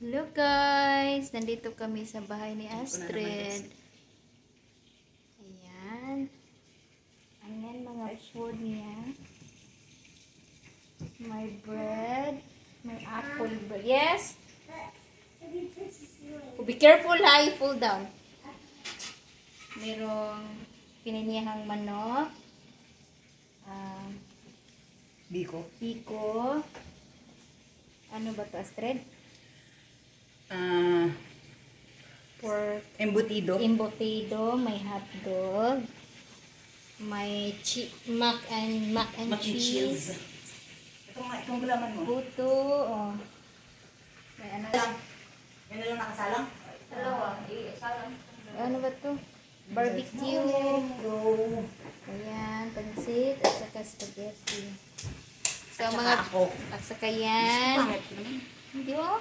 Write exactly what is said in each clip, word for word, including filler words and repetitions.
Hello guys! Nandito kami sa bahay ni Astrid. Ayan. Ayan mga food niya. May bread. May apple bread. Yes? Oh, be careful ha, you fall down. Merong pininihang manok. Uh, Biko. Biko. Ano ba to, Astrid? Uh, Pork. embutido. Embutido. May hotdog. May chi mac and mac and Mac and cheese. cheese. Ito nga, itong gulaman mo. Puto. Oh. May ano lang. Yan na lang nakasalang? Dalawa. Ano ba to? Barbecue. Ayan. Pansit. At saka spaghetti. So, At mga... saka ako. At saka yan. Pangit naman. Hindi mo?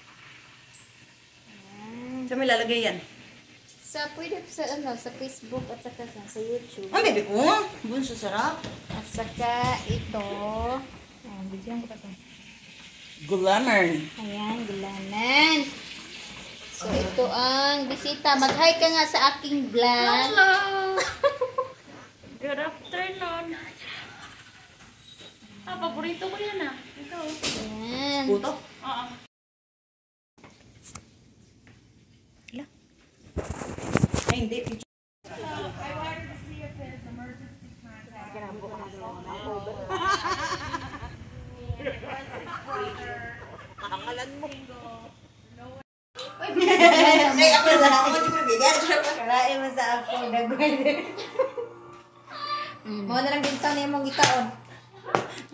Saan may lalagay yan? Sa, pwede sa, ano, sa Facebook at saka sa, sa YouTube. Ang bebe ko. Bunso sarap. At saka ito. Ayan, bigyan ko pa ito. Gulaman. Ayan, gulaman. So, ito ang bisita. Mag-hi ka nga sa aking vlog. Hello! Good afternoon. Ah, paborito ko yan ah. Ito. Ayan. Puto? Oo. Ay, hindi. Nakakalan mo. Ay, ako na ako. Hindi ko nabigyan. Kalain mo sa ako. Nagwede. Mo na lang din taon na yung mong itaon.